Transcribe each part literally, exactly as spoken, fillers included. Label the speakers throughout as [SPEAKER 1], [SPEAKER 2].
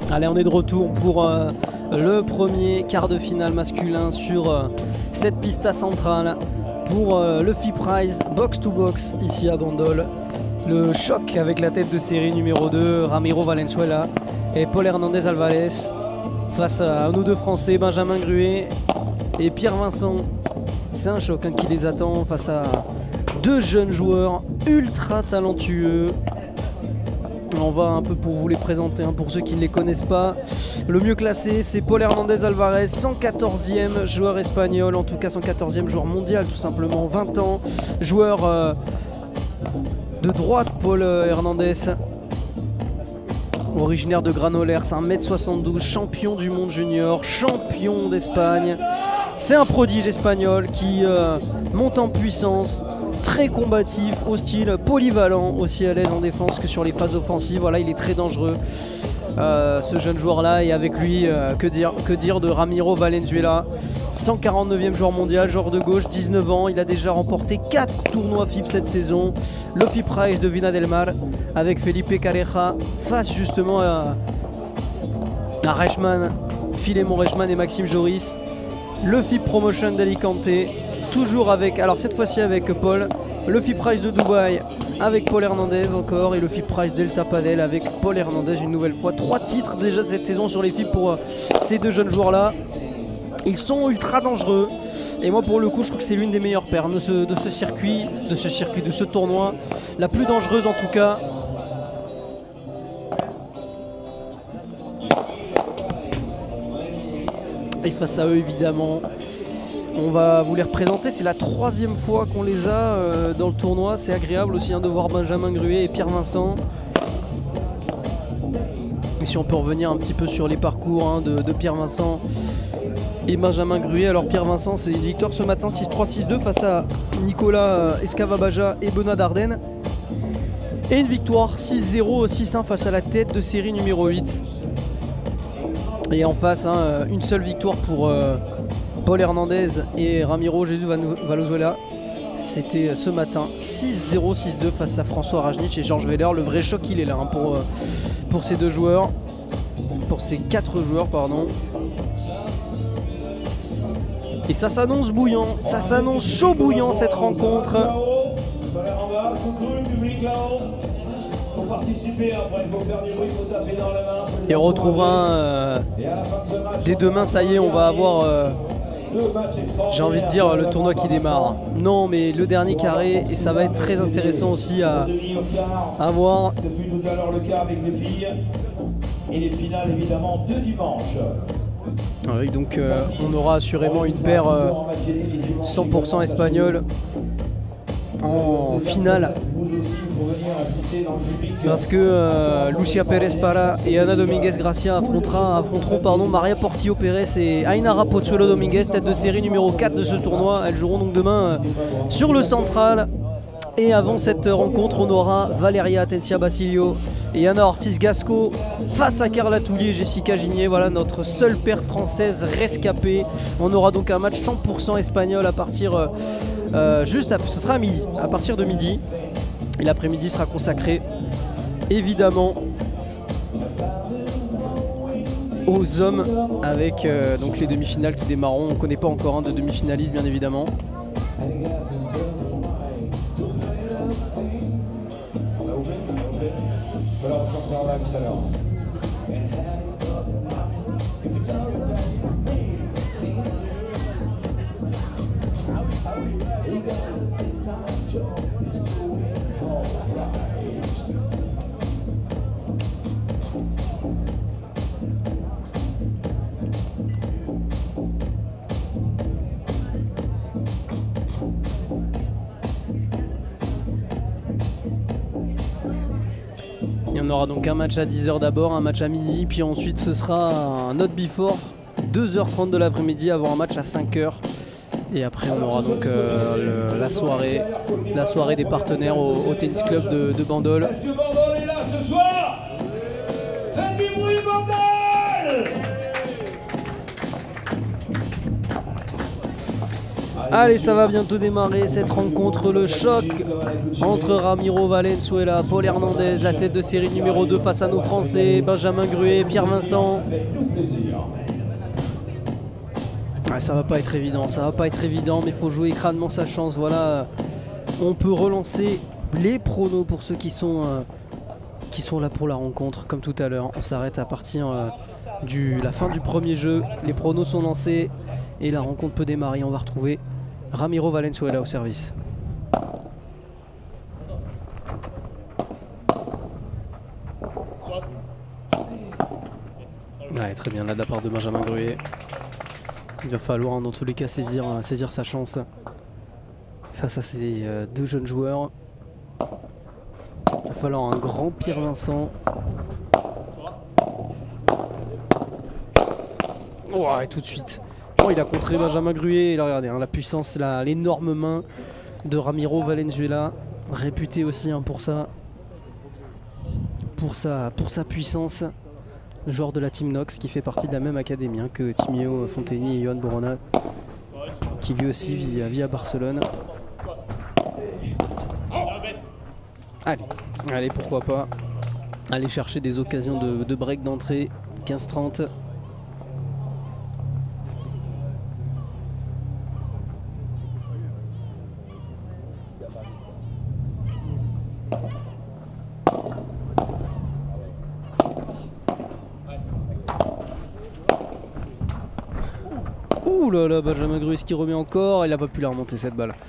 [SPEAKER 1] Allez, on est de retour pour euh, le premier quart de finale masculin sur euh, cette pista centrale pour euh, le F I Prize Box to Box ici à Bandol. Le choc avec la tête de série numéro deux, Ramiro Valenzuela et Paul Hernandez Alvarez face à nos deux Français, Benjamin Gruet et Pierre Vincent. C'est un choc hein, qui les attend face à deux jeunes joueurs ultra talentueux. On va un peu pour vous les présenter, hein, pour ceux qui ne les connaissent pas. Le mieux classé, c'est Paul Hernandez Alvarez, cent quatorzième joueur espagnol, en tout cas cent quatorzième joueur mondial, tout simplement, vingt ans. Joueur euh, de droite, Paul Hernandez, originaire de Granollers, un mètre soixante-douze, champion du monde junior, champion d'Espagne. C'est un prodige espagnol qui euh, monte en puissance, très combatif, hostile, polyvalent, aussi à l'aise en défense que sur les phases offensives. Voilà, il est très dangereux, euh, ce jeune joueur-là. Et avec lui, euh, que dire, que dire de Ramiro Valenzuela, cent quarante-neuvième joueur mondial, joueur de gauche, dix-neuf ans. Il a déjà remporté quatre tournois F I P cette saison. Le F I Prize de Vina del Mar avec Felipe Calleja face justement à, à Reichmann, Filemon Reichmann et Maxime Joris. Le F I P Promotion d'Alicante, toujours avec, alors cette fois-ci avec Paul, le F I Prize de Dubaï avec Paul Hernandez encore, et le F I Prize Delta Padel avec Paul Hernandez une nouvelle fois. Trois titres déjà cette saison sur les F I P pour euh, ces deux jeunes joueurs-là. Ils sont ultra dangereux, et moi pour le coup je trouve que c'est l'une des meilleures paires de ce, de ce circuit, de ce circuit, de ce tournoi, la plus dangereuse en tout cas. Et face à eux évidemment, on va vous les représenter. C'est la troisième fois qu'on les a euh, dans le tournoi. C'est agréable aussi hein, de voir Benjamin Gruet et Pierre Vincent. Et si on peut revenir un petit peu sur les parcours hein, de, de Pierre Vincent et Benjamin Gruet. Alors Pierre Vincent, c'est une victoire ce matin six trois six deux face à Nicolas Escavabaja et Benoît Dardenne. Et une victoire six zéro six un face à la tête de série numéro huit. Et en face, hein, une seule victoire pour euh, Paul Hernandez et Ramiro Jesus Valenzuela. C'était ce matin, six zéro six deux face à François Rajnic et Georges Weller. Le vrai choc, il est là hein, pour, euh, pour ces deux joueurs, pour ces quatre joueurs, pardon. Et ça s'annonce bouillant, ça s'annonce chaud bouillant cette rencontre. Et on retrouvera euh, dès demain, ça y est, on va avoir, euh, j'ai envie de dire, le tournoi qui démarre. Non, mais le dernier carré, et ça va être très intéressant aussi à, à voir.
[SPEAKER 2] Ce fut tout à l'heure le cas avec les filles. Et les finales, évidemment, de dimanche.
[SPEAKER 1] Oui, donc euh, on aura assurément une paire euh, cent pour cent espagnole en finale. Parce que euh, Lucia Pérez Para et Ana Dominguez Gracia affrontera, affronteront pardon, Maria Portillo Pérez et Ainara Pozuelo Dominguez, tête de série numéro quatre de ce tournoi. Elles joueront donc demain euh, sur le central. Et avant cette rencontre, on aura Valeria Atencia Basilio et Anna Ortiz Gasco face à Carla Toulier et Jessica Gigné. Voilà notre seule paire française rescapée. On aura donc un match cent pour cent espagnol à partir euh, euh, juste à, ce sera à midi, à partir de midi. Et l'après-midi sera consacré évidemment aux hommes avec euh, donc les demi-finales qui démarreront. On ne connaît pas encore un de demi-finalistes bien évidemment. On aura donc un match à dix heures d'abord, un match à midi, puis ensuite ce sera un not before, deux heures trente de l'après-midi avant un match à cinq heures. Et après on aura donc euh, le, la soirée la soirée des partenaires au, au tennis club de, de Bandol.
[SPEAKER 2] Est-ce que Bandol est là ce soir? Faites du bruit Bandol!
[SPEAKER 1] Allez, ça va bientôt démarrer cette rencontre, le choc entre Ramiro Valenzuela, Paul Hernandez, la tête de série numéro deux face à nos Français, Benjamin Gruet, Pierre Vincent. Ah, ça va pas être évident, ça va pas être évident, mais il faut jouer crânement sa chance. Voilà, on peut relancer les pronos pour ceux qui sont, euh, qui sont là pour la rencontre, comme tout à l'heure. On s'arrête à partir euh, de la fin du premier jeu, les pronos sont lancés et la rencontre peut démarrer. On va retrouver Ramiro Valenzuela au service. Ouais, très bien là de la part de Benjamin Gruet. Il va falloir hein, dans tous les cas saisir, saisir sa chance face à ces euh, deux jeunes joueurs. Il va falloir un grand Pierre Vincent. Oh, et tout de suite. Oh, il a contré Benjamin Gruet. Et là, regardez, hein, la puissance, l'énorme main de Ramiro Valenzuela, réputé aussi hein, pour ça, pour sa, pour sa puissance. Le joueur de la Team Nox qui fait partie de la même académie hein, que Timeo Fonteni et Johan Borona, qui lui aussi vit, vit à Barcelone. Allez, allez, pourquoi pas aller chercher des occasions de, de break d'entrée. Quinze trente. Ouh là là, Benjamin Gruet qui remet encore, il n'a pas pu la remonter cette balle.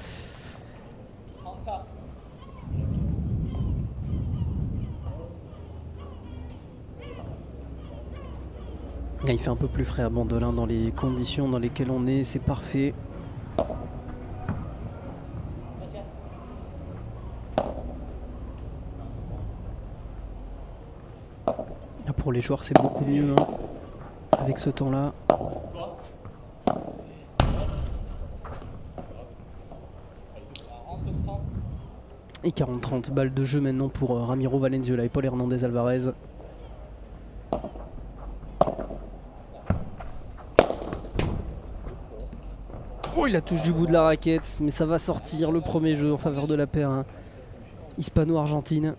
[SPEAKER 1] Là, il fait un peu plus frais à Bandelin dans les conditions dans lesquelles on est, c'est parfait. Là, pour les joueurs, c'est beaucoup mieux hein, avec ce temps-là. Et quarante trente balles de jeu maintenant pour euh, Ramiro Valenzuela et Paul Hernandez Alvarez. Oh, il la touche du bout de la raquette, mais ça va sortir le premier jeu en faveur de la paire hein, hispano-argentine.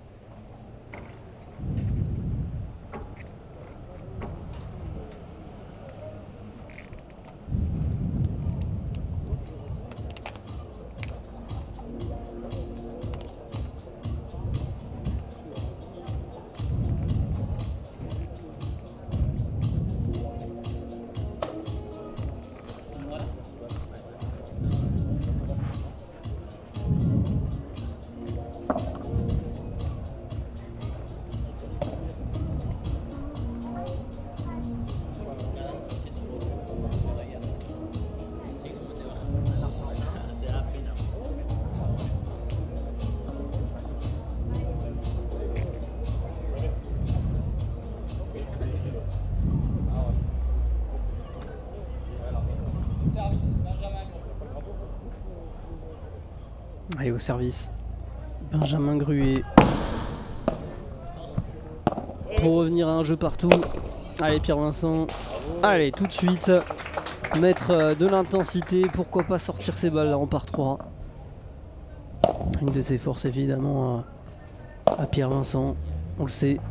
[SPEAKER 1] Allez, au service, Benjamin Gruet. Pour revenir à un jeu partout. Allez, Pierre Vincent. Allez, tout de suite. Mettre de l'intensité. Pourquoi pas sortir ces balles là en par trois. Une de ses forces évidemment à, à Pierre Vincent. On le sait.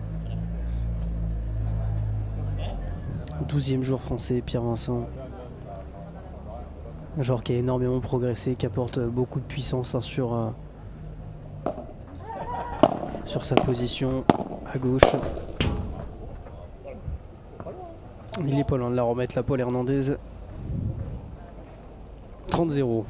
[SPEAKER 1] douzième joueur français, Pierre Vincent. Un joueur qui a énormément progressé, qui apporte beaucoup de puissance hein, sur, euh, sur sa position à gauche. Il est pas loin de la remettre, la Paul Hernandez. trente zéro.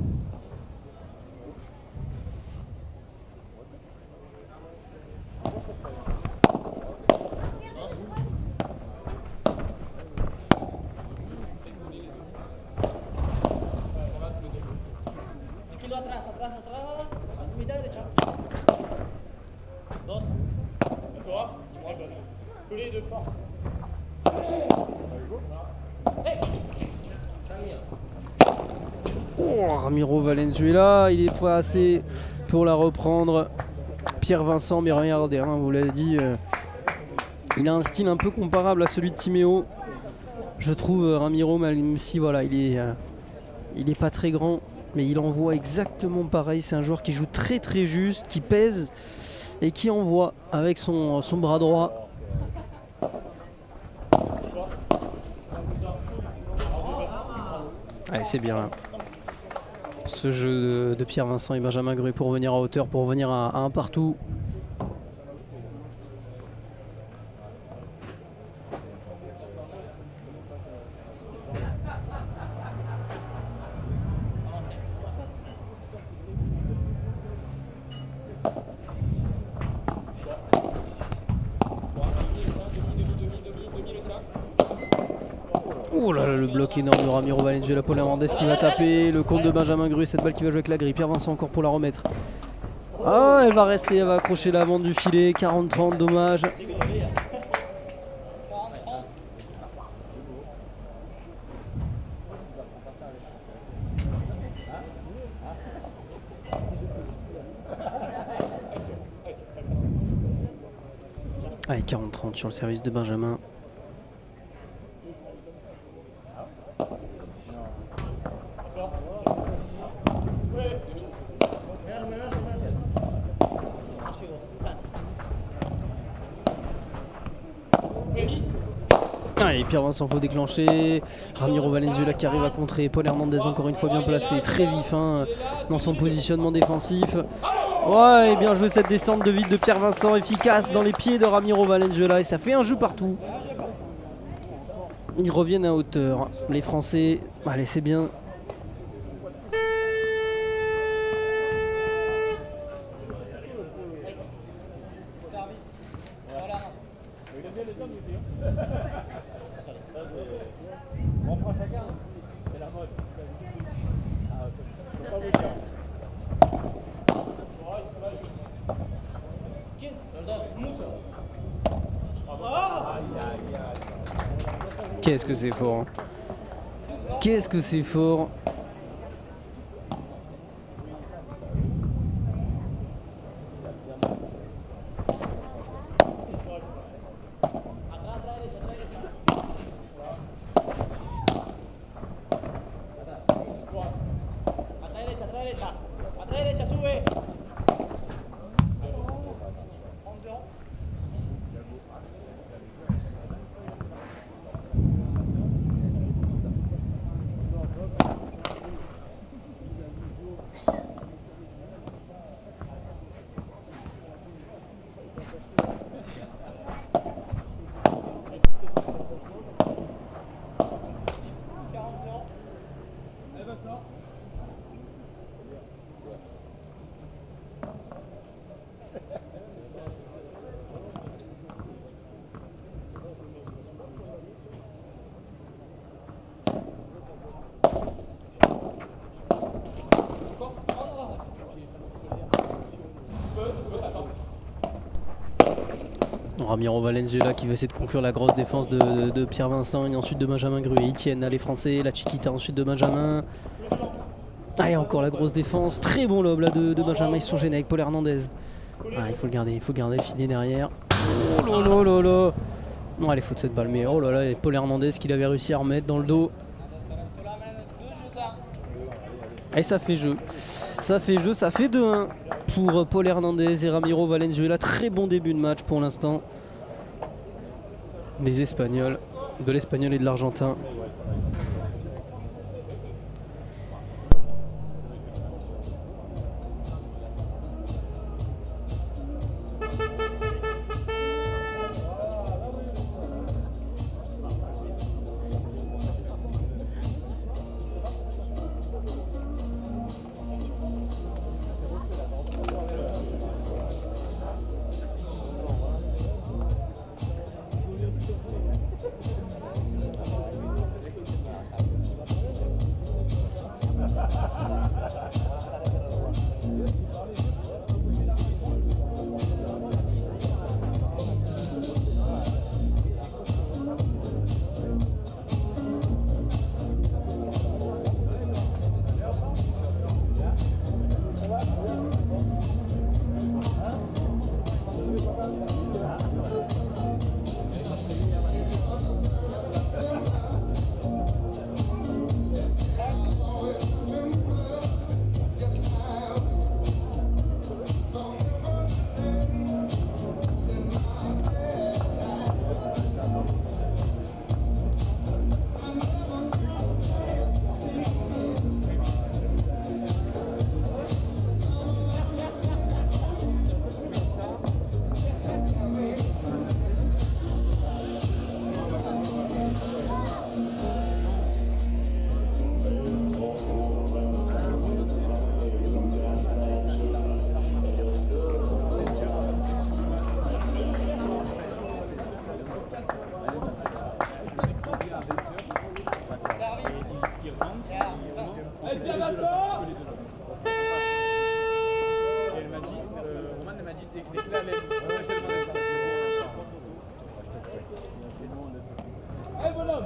[SPEAKER 1] Oh, Ramiro Valenzuela, il est pas assez pour la reprendre. Pierre Vincent, mais regardez, hein, vous l'avez dit, euh, il a un style un peu comparable à celui de Timeo. Je trouve euh, Ramiro, même si voilà, il est, euh, il est pas très grand, mais il envoie exactement pareil. C'est un joueur qui joue très très juste, qui pèse et qui envoie avec son, son bras droit. Allez, c'est bien là. Ce jeu de, de Pierre Vincent et Benjamin Gruet pour revenir à hauteur, pour revenir à, à un partout. Oh là là, le bloc énorme de Ramiro Valenzuela, Paul Hernandez qui va taper, le compte de Benjamin Gruet, cette balle qui va jouer avec la grille, Pierre Vincent encore pour la remettre. Ah, elle va rester, elle va accrocher la bande du filet, quarante trente, dommage. Allez, quarante trente sur le service de Benjamin. Allez, Pierre Vincent, faut déclencher. Ramiro Valenzuela qui arrive à contrer. Paul Hernandez encore une fois bien placé, très vif hein, dans son positionnement défensif. Ouais, et bien joué cette descente de vide de Pierre Vincent, efficace dans les pieds de Ramiro Valenzuela et ça fait un jeu partout. Ils reviennent à hauteur, les Français. Allez, c'est bien. Qu'est-ce que c'est fort hein. Qu'est-ce que c'est fort. Ramiro Valenzuela qui va essayer de conclure la grosse défense de, de, de Pierre Vincent et ensuite de Benjamin Gruet. Ils tiennent là les Français, la Chiquita ensuite de Benjamin. Allez, encore la grosse défense, très bon lob là de, de Benjamin, ils se sont gênés avec Paul Hernandez. Ah, il faut le garder, il faut garder le filet derrière. Oh là là là là. Non, allez, faute cette balle, mais oh là là, et Paul Hernandez qu'il avait réussi à remettre dans le dos. Et ça fait jeu, ça fait jeu, ça fait deux un pour Paul Hernandez et Ramiro Valenzuela. Très bon début de match pour l'instant des Espagnols, de l'Espagnol et de l'Argentin.
[SPEAKER 3] Allez, bonhomme.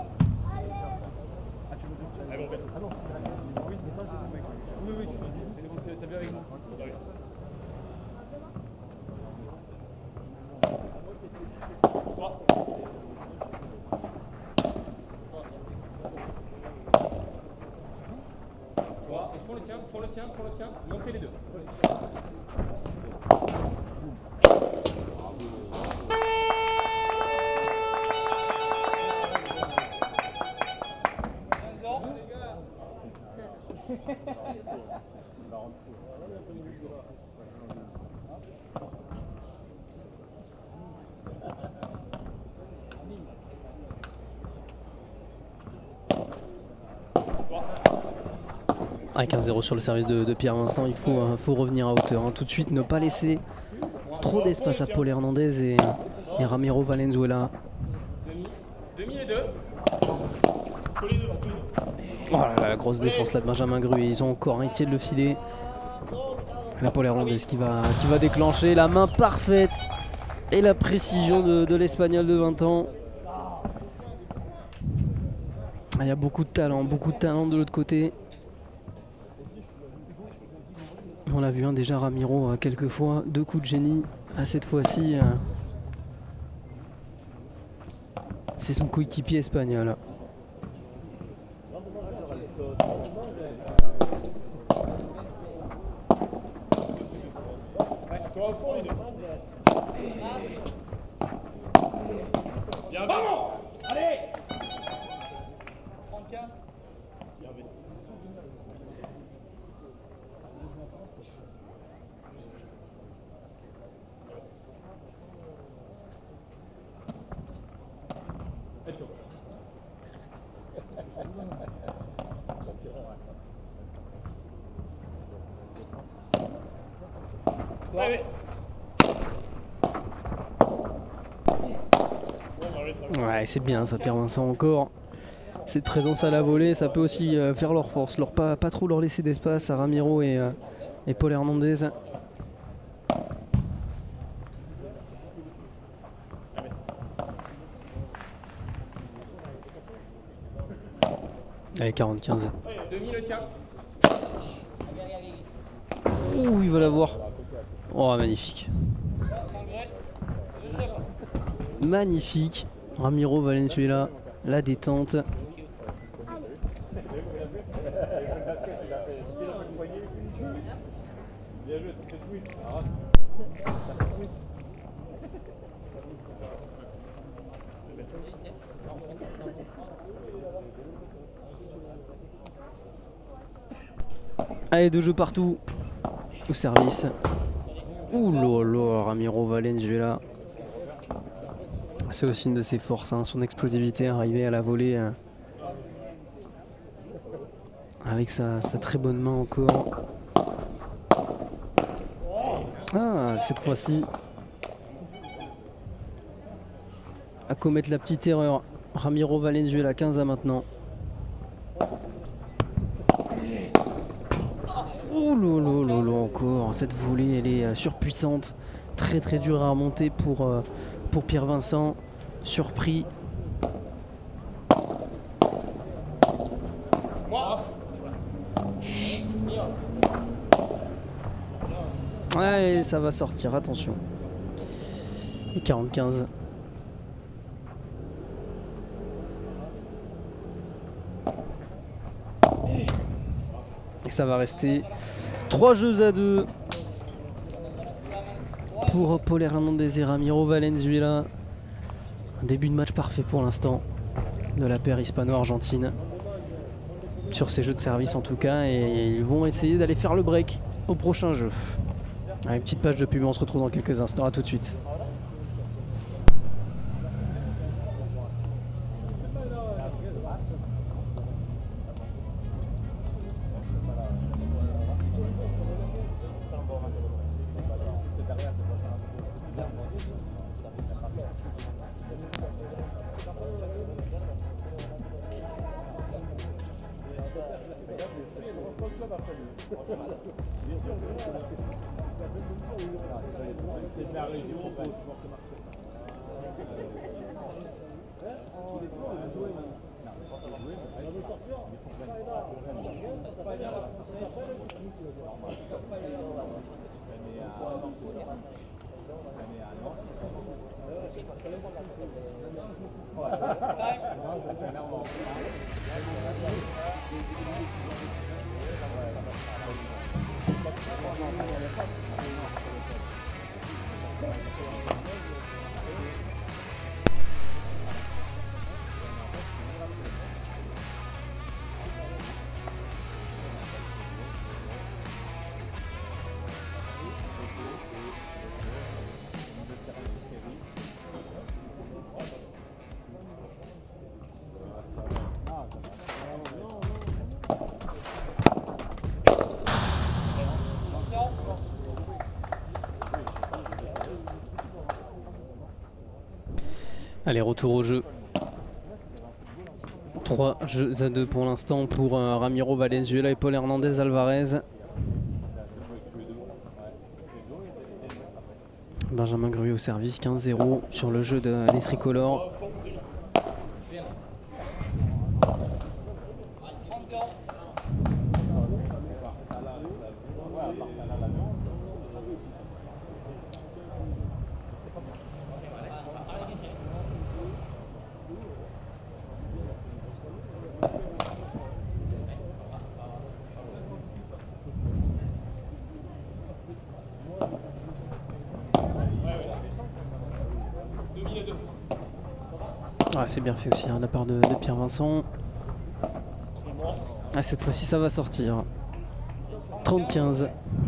[SPEAKER 3] Oui, oui, tu m'as dit. C'est bon, t'as bien avec nous. Faut le tien, faut le tien, faut le tien. Montez les deux.
[SPEAKER 1] Avec un zéro sur le service de, de Pierre Vincent, il faut, euh, faut revenir à hauteur. Hein. Tout de suite, ne pas laisser trop d'espace à Paul Hernandez et, et Ramiro Valenzuela.
[SPEAKER 3] Demi, demi et deux.
[SPEAKER 1] Oh là là, la grosse défense là de Benjamin Gruy. Ils ont encore un tiers de le filet. La Paul Hernandez qui va, qui va déclencher la main parfaite et la précision de, de l'Espagnol de vingt ans. Il y a beaucoup de talent, beaucoup de talent de l'autre côté. On l'a vu hein, déjà Ramiro euh, quelques fois, deux coups de génie. À cette fois-ci, euh, c'est son coéquipier espagnol.
[SPEAKER 3] Bien, bon. Allez. trente-quatre. Ouais,
[SPEAKER 1] ouais c'est bien ça, Pierre Vincent encore. Cette présence à la volée, ça peut aussi euh, faire leur force, leur pas, pas trop leur laisser d'espace à Ramiro et, euh, et Paul Hernandez. Allez, quarante quinze.
[SPEAKER 3] Demi le tien.
[SPEAKER 1] Ouh, il va l'avoir. Oh, magnifique. Magnifique. Ramiro Valenzuela, la détente. Allez, deux jeux partout. Au service. Ouh là là, Ramiro Valenzuela. C'est aussi une de ses forces, hein, son explosivité, arriver à la volée hein, avec sa, sa très bonne main encore. Ah, cette fois-ci, à commettre la petite erreur. Ramiro Valenzuela, quinze à maintenant. Oh là là là là, encore. Cette volée, elle est surpuissante. Très très dure à remonter pour, euh, pour Pierre Vincent. Surpris. Ouais, ça va sortir, attention. Et quarante quinze. Et ça va rester trois jeux à deux pour Paul Hernandez et Ramiro Valenzuela. Un début de match parfait pour l'instant de la paire hispano-argentine. Sur ces jeux de service en tout cas. Et ils vont essayer d'aller faire le break au prochain jeu. Allez, petite page de pub, on se retrouve dans quelques instants. À tout de suite.
[SPEAKER 3] C'est de la région, je pense que Marseille.
[SPEAKER 1] Allez, retour au jeu. trois jeux à deux pour l'instant pour euh, Ramiro Valenzuela et Paul Hernandez Alvarez. Benjamin Gruy au service, quinze zéro sur le jeu de, des tricolores. Ah, c'est bien fait aussi hein, de la part de, de Pierre Vincent. Ah, cette fois-ci ça va sortir. trente quinze.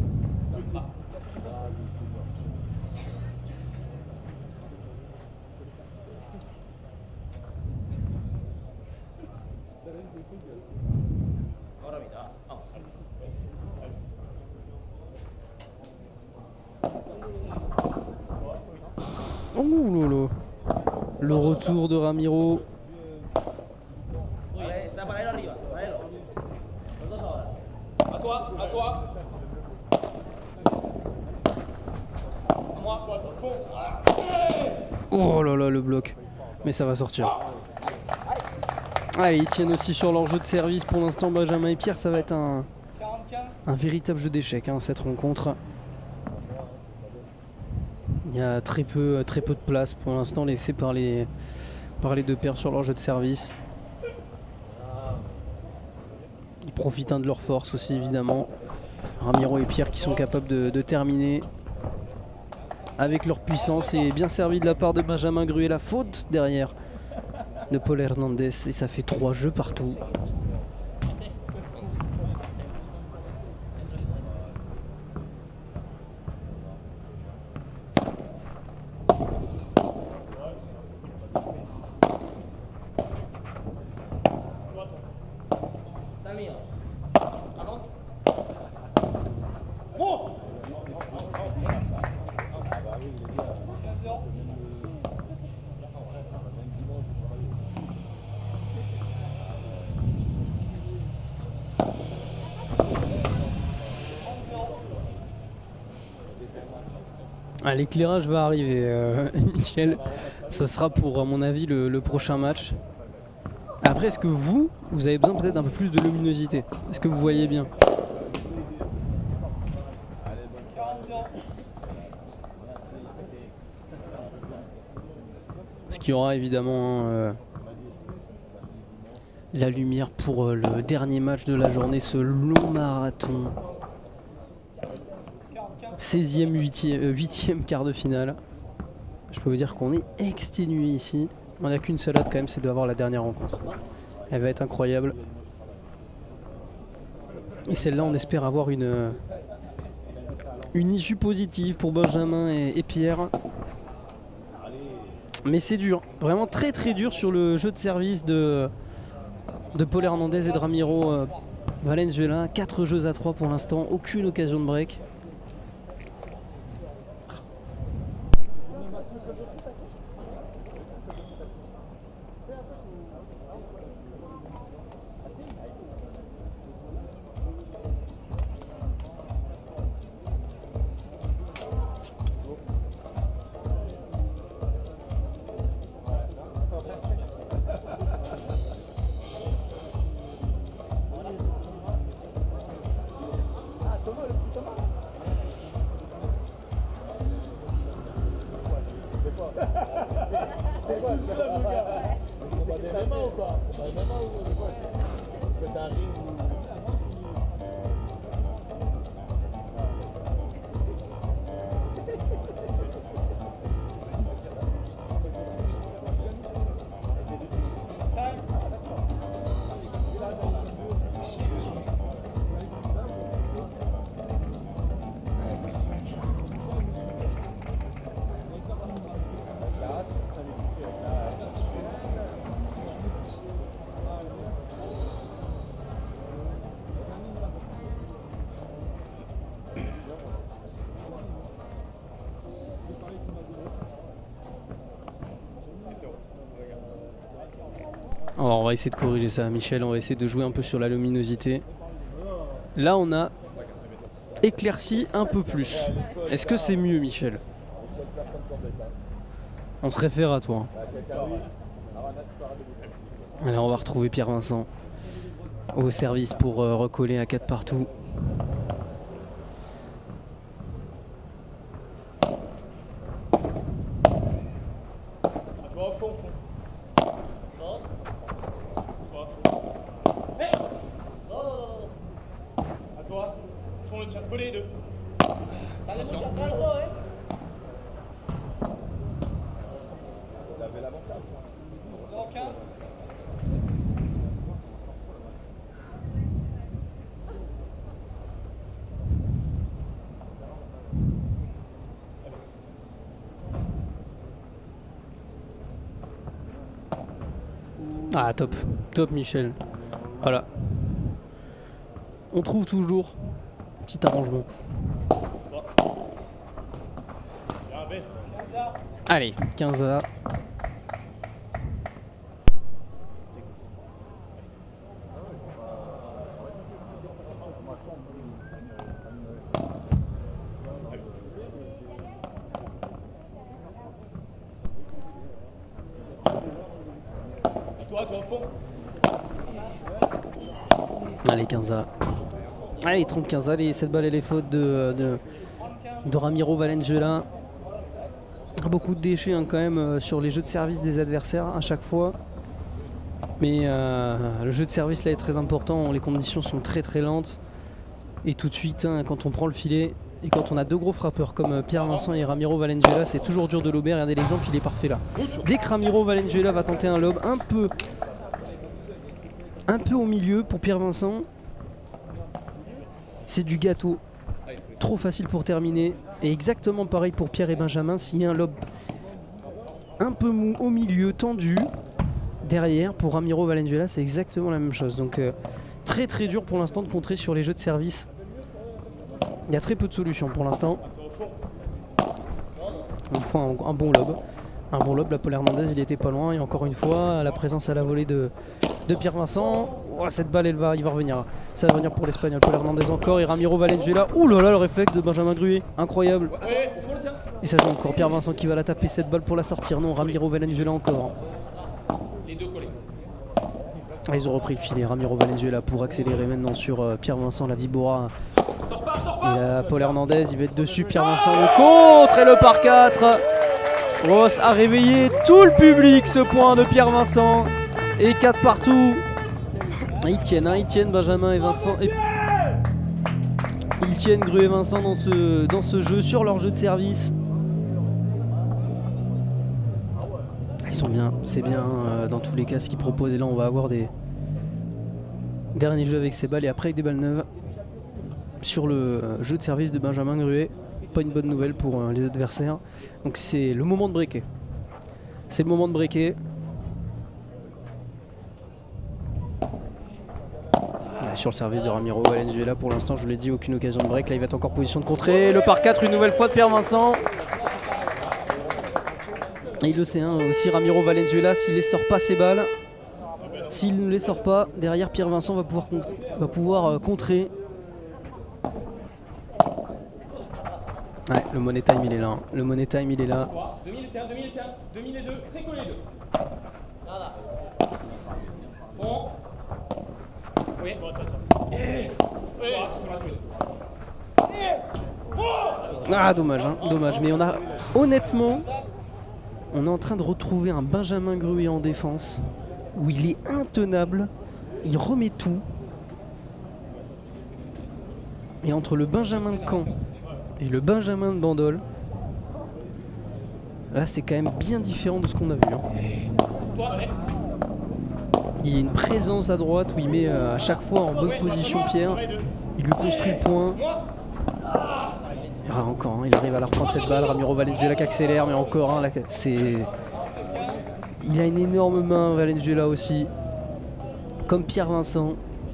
[SPEAKER 1] Oh lolo. Le retour de Ramiro.
[SPEAKER 3] À toi, à toi. À moi.
[SPEAKER 1] Oh là là, le bloc. Mais ça va sortir. Allez, ils tiennent aussi sur leur jeu de service pour l'instant, Benjamin et Pierre. Ça va être un, un véritable jeu d'échecs hein, cette rencontre. Il y a très peu, très peu de place pour l'instant laissée par les, par les deux paires sur leur jeu de service. Ils profitent hein, de leur force aussi évidemment. Ramiro et Pierre qui sont capables de, de terminer avec leur puissance et bien servi de la part de Benjamin Gruy. La faute derrière de Paul Hernandez et ça fait trois jeux partout. Ah, l'éclairage va arriver, euh, Michel. Ça sera pour, à mon avis, le, le prochain match. Après, est-ce que vous, vous avez besoin peut-être d'un peu plus de luminosité? Est-ce que vous voyez bien? Parce qu'il y aura évidemment hein, euh, la lumière pour euh, le dernier match de la journée, ce long marathon. seizième, huitième quart de finale. Je peux vous dire qu'on est exténué ici. On n'a qu'une seule hâte quand même, c'est d'avoir la dernière rencontre. Elle va être incroyable. Et celle-là, on espère avoir une, une issue positive pour Benjamin et, et Pierre. Mais c'est dur, vraiment très très dur sur le jeu de service de, de Paul Hernandez et de Ramiro euh, Valenzuela. quatre jeux à trois pour l'instant, aucune occasion de break. Alors on va essayer de corriger ça, Michel, on va essayer de jouer un peu sur la luminosité. Là on a éclairci un peu plus. Est-ce que c'est mieux, Michel? On se réfère à toi. Alors on va retrouver Pierre-Vincent au service pour euh, recoller à quatre partout. Ah top, top Michel. Voilà. On trouve toujours un petit arrangement. Allez, quinze A. Allez, quinze A. Allez, trente quinze A, les cette balle et les fautes de, de, de Ramiro Valenzuela. Beaucoup de déchets hein, quand même euh, sur les jeux de service des adversaires à chaque fois. Mais euh, le jeu de service là est très important, les conditions sont très très lentes. Et tout de suite, hein, quand on prend le filet, et quand on a deux gros frappeurs comme euh, Pierre-Vincent et Ramiro Valenzuela, c'est toujours dur de lober. Regardez l'exemple, il est parfait là. Dès que Ramiro Valenzuela va tenter un lob un peu, un peu au milieu pour Pierre-Vincent, c'est du gâteau. Trop facile pour terminer. Et exactement pareil pour Pierre et Benjamin. S'il y a un lob un peu mou au milieu, tendu, derrière, pour Ramiro Valenzuela, c'est exactement la même chose. Donc euh, très très dur pour l'instant de contrer sur les jeux de service. Il y a très peu de solutions pour l'instant. Il faut un, un bon lob. Un bon lob, la Paul Hernandez il était pas loin. Et encore une fois, la présence à la volée de, de Pierre-Vincent. Oh, cette balle elle va, il va revenir. Ça va revenir pour l'Espagnol. Paul Hernandez encore et Ramiro Valenzuela. Ouh là là, le réflexe de Benjamin Gruet. Incroyable. Et ça joue encore Pierre-Vincent qui va la taper cette balle pour la sortir. Non, Ramiro Valenzuela encore.
[SPEAKER 3] Les deux collés.
[SPEAKER 1] Ah, ils ont repris le filet. Ramiro Valenzuela pour accélérer maintenant sur euh, Pierre-Vincent, la Vibora. Et là, Paul Hernandez, il va être dessus. Pierre-Vincent le contre et le par quatre. Ross a réveillé tout le public, ce point de Pierre-Vincent. Et quatre partout. Ils tiennent, hein, ils tiennent Benjamin et Vincent. Et... Ils tiennent Gruet et Vincent dans ce, dans ce jeu, sur leur jeu de service. Ils sont bien, c'est bien euh, dans tous les cas ce qu'ils proposent. Et là, on va avoir des derniers jeux avec ces balles et après avec des balles neuves. Sur le euh, jeu de service de Benjamin Gruet. Pas une bonne nouvelle pour euh, les adversaires. Donc c'est le moment de breaker. C'est le moment de breaker. Ouais, sur le service de Ramiro Valenzuela, pour l'instant, je vous l'ai dit, aucune occasion de break. Là, il va être encore position de contrer. Le par quatre, une nouvelle fois de Pierre-Vincent. Et il le sait hein, aussi, Ramiro Valenzuela, s'il ne les sort pas ces balles, s'il ne les sort pas, derrière Pierre-Vincent va pouvoir, va pouvoir euh, contrer. Ouais, le money time il est là, hein. Le money time il est là.
[SPEAKER 3] deux minutes un, deux minutes un, deux minutes deux, très collé deux. Voilà. Bon. Oui. Et...
[SPEAKER 1] Ah dommage, hein, dommage. Mais on a honnêtement, on est en train de retrouver un Benjamin Gruet en défense. où il est intenable, il remet tout. Et entre le Benjamin de Caen et le Benjamin de Bandol, là c'est quand même bien différent de ce qu'on a vu. Hein. Il y a une présence à droite où il met euh, à chaque fois en bonne position Pierre. Il lui construit le point. Ah, encore, hein, il arrive à la reprendre cette balle. Ramiro Valenzuela qui accélère, mais encore un. Hein, c'est... Il a une énorme main, Valenzuela aussi. Comme Pierre Vincent.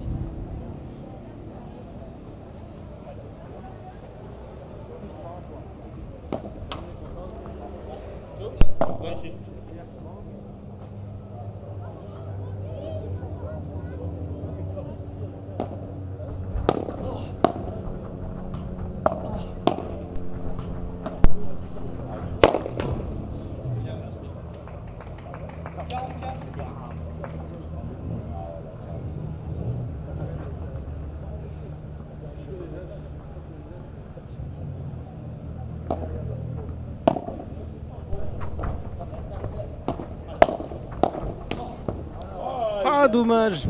[SPEAKER 1] Ah, dommage.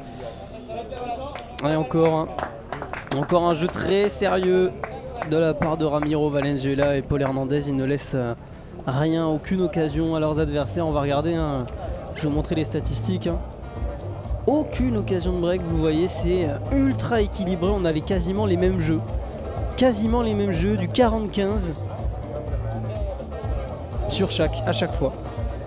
[SPEAKER 1] Et encore, hein. encore un jeu très sérieux de la part de Ramiro Valenzuela et Paul Hernandez. Ils ne laissent euh, rien, aucune occasion à leurs adversaires. On va regarder, hein. Je vais vous montrer les statistiques. Hein. Aucune occasion de break, vous voyez, c'est ultra équilibré. On a les, quasiment les mêmes jeux. Quasiment les mêmes jeux, du quarante quinze sur chaque, à chaque fois.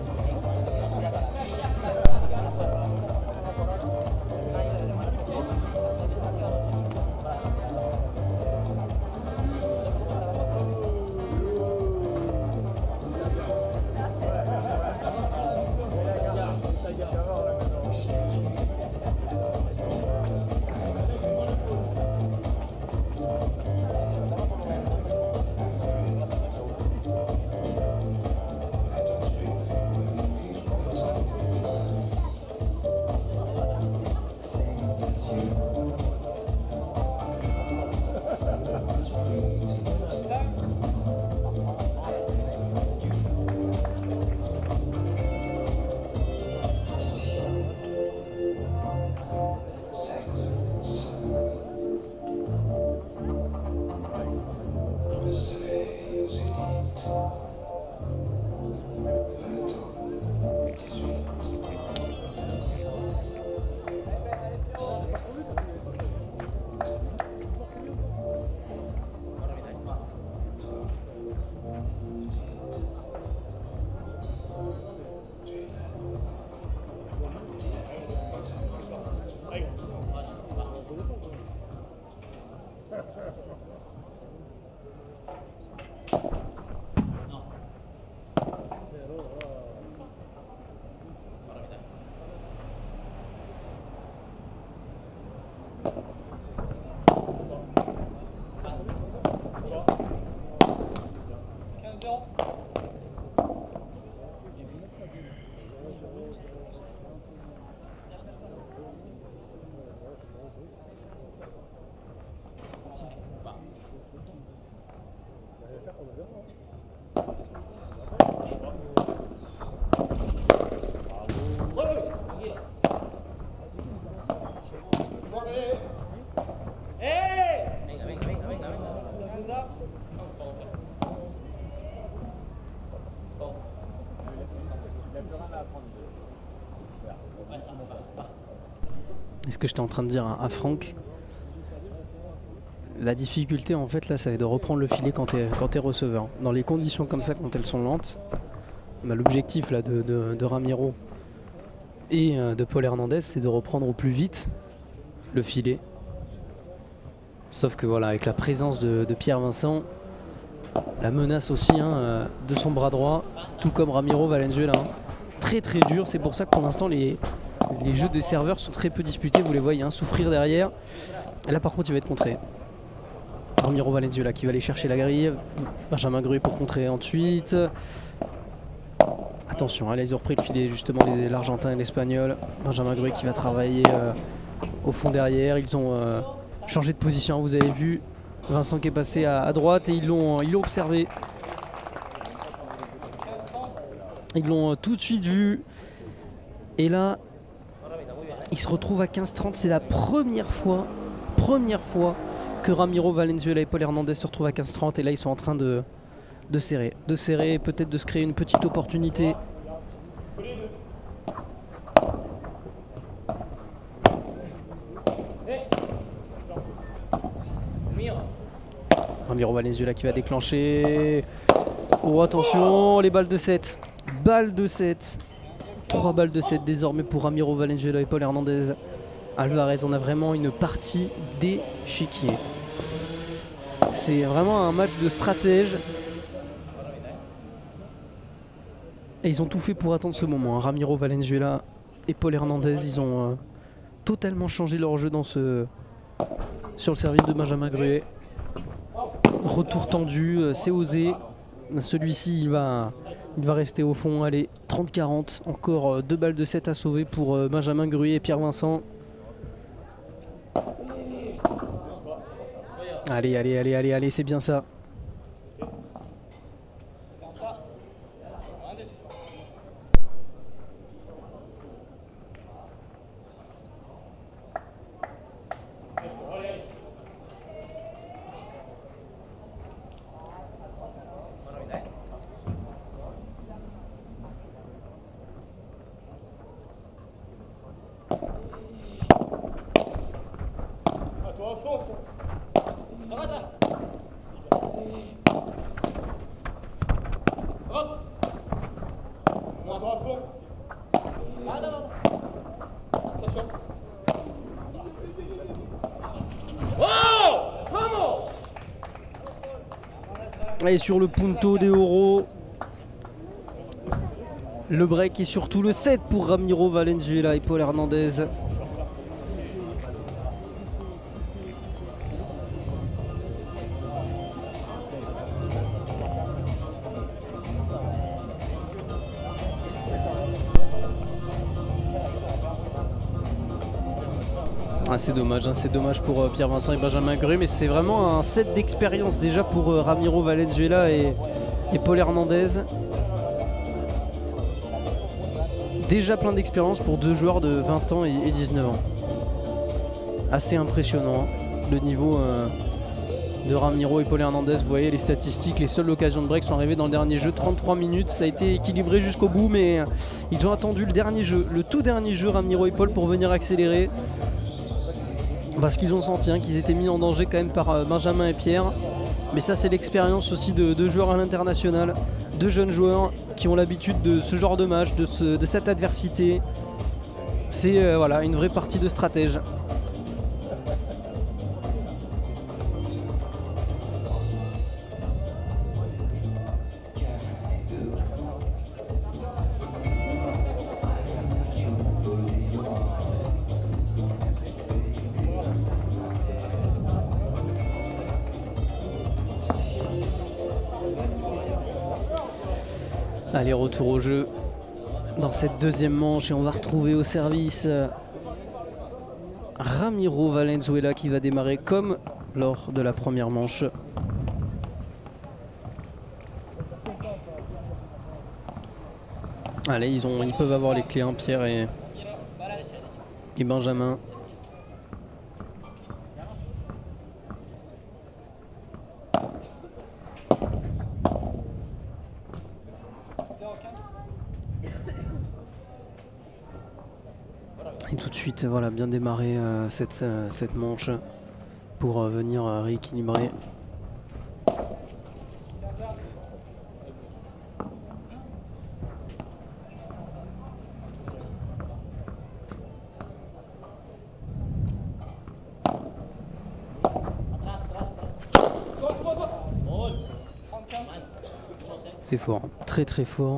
[SPEAKER 1] Et ce que j'étais en train de dire à, à Franck, la difficulté en fait là, ça va être de reprendre le filet quand t'es quand t'es receveur. Dans les conditions comme ça, quand elles sont lentes, bah, l'objectif là de, de, de Ramiro et euh, de Paul Hernandez, c'est de reprendre au plus vite le filet. Sauf que voilà, avec la présence de, de Pierre Vincent, la menace aussi hein, euh, de son bras droit, tout comme Ramiro Valenzuela, hein, très très dur. C'est pour ça que pour l'instant les Les jeux des serveurs sont très peu disputés, vous les voyez, hein, souffrir derrière. Et là par contre il va être contré. Ramiro Valenzuela qui va aller chercher la grille. Benjamin Gruy pour contrer ensuite. Attention, hein, là ils ont repris le filet justement l'Argentin et l'Espagnol. Benjamin Gruy qui va travailler euh, au fond derrière. Ils ont euh, changé de position, vous avez vu. Vincent qui est passé à, à droite et ils l'ont ils l'ont observé. Ils l'ont euh, tout de suite vu. Et là, Il se retrouve à quinze trente. C'est la première fois, première fois que Ramiro Valenzuela et Paul Hernandez se retrouvent à quinze trente. Et là, ils sont en train de, de serrer. De serrer, peut-être de se créer une petite opportunité. Ramiro Valenzuela qui va déclencher. Oh, attention, les balles de sept. Balles de sept. trois balles de sept désormais pour Ramiro Valenzuela et Paul Hernandez. Alvarez, on a vraiment une partie d'échiquier. C'est vraiment un match de stratège. Et ils ont tout fait pour attendre ce moment. Ramiro Valenzuela et Paul Hernandez, ils ont euh, totalement changé leur jeu dans ce, sur le service de Benjamin Gruet. Retour tendu, euh, c'est osé. Celui-ci, il va, il va rester au fond. Allez, trente quarante. Encore euh, deux balles de sept à sauver pour euh, Benjamin Gruet et Pierre Vincent. Allez, allez, allez, allez, allez, c'est bien ça. Et sur le punto de oro, le break et surtout le set pour Ramiro Valenzuela et Paul Hernandez. Ah, c'est dommage, hein, c'est dommage pour euh, Pierre Vincent et Benjamin Gruet, mais c'est vraiment un set d'expérience déjà pour euh, Ramiro Valenzuela et, et Paul Hernandez. Déjà plein d'expérience pour deux joueurs de vingt ans et, et dix-neuf ans. Assez impressionnant le niveau euh, de Ramiro et Paul Hernandez. Vous voyez les statistiques, les seules occasions de break sont arrivées dans le dernier jeu, trente-trois minutes, ça a été équilibré jusqu'au bout, mais euh, ils ont attendu le dernier jeu, le tout dernier jeu, Ramiro et Paul, pour venir accélérer. Parce qu'ils ont senti hein, qu'ils étaient mis en danger quand même par euh, Benjamin et Pierre. Mais ça, c'est l'expérience aussi de, de joueurs à l'international, de jeunes joueurs qui ont l'habitude de ce genre de match, de, ce, de cette adversité. C'est euh, voilà, une vraie partie de stratège. Allez, retour au jeu dans cette deuxième manche et on va retrouver au service euh, Ramiro Valenzuela qui va démarrer comme lors de la première manche. Allez, ils, ont, ils peuvent avoir les clés, hein, Pierre et, et Benjamin. Et tout de suite, voilà, bien démarrer euh, cette, euh, cette manche pour euh, venir euh, rééquilibrer. C'est fort, très très fort.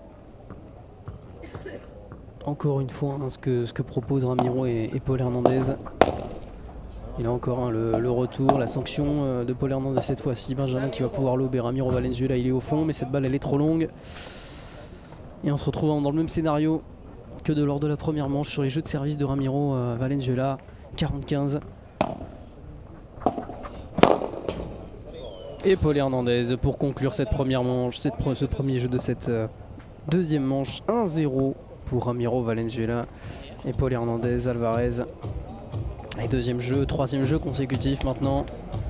[SPEAKER 1] Encore une fois, hein, ce, que, ce que propose Ramiro et, et Paul Hernandez. Il a encore hein, le, le retour, la sanction euh, de Paul Hernandez cette fois-ci. Benjamin qui va pouvoir lober. Ramiro Valenzuela, il est au fond, mais cette balle elle est trop longue. Et on se retrouve dans le même scénario que de lors de la première manche sur les jeux de service de Ramiro euh, Valenzuela. quarante quinze. Et Paul Hernandez pour conclure cette première manche, cette, ce premier jeu de cette euh, deuxième manche. un zéro pour Ramiro Valenzuela et Paul Hernandez Alvarez. Et deuxième jeu, troisième jeu consécutif maintenant.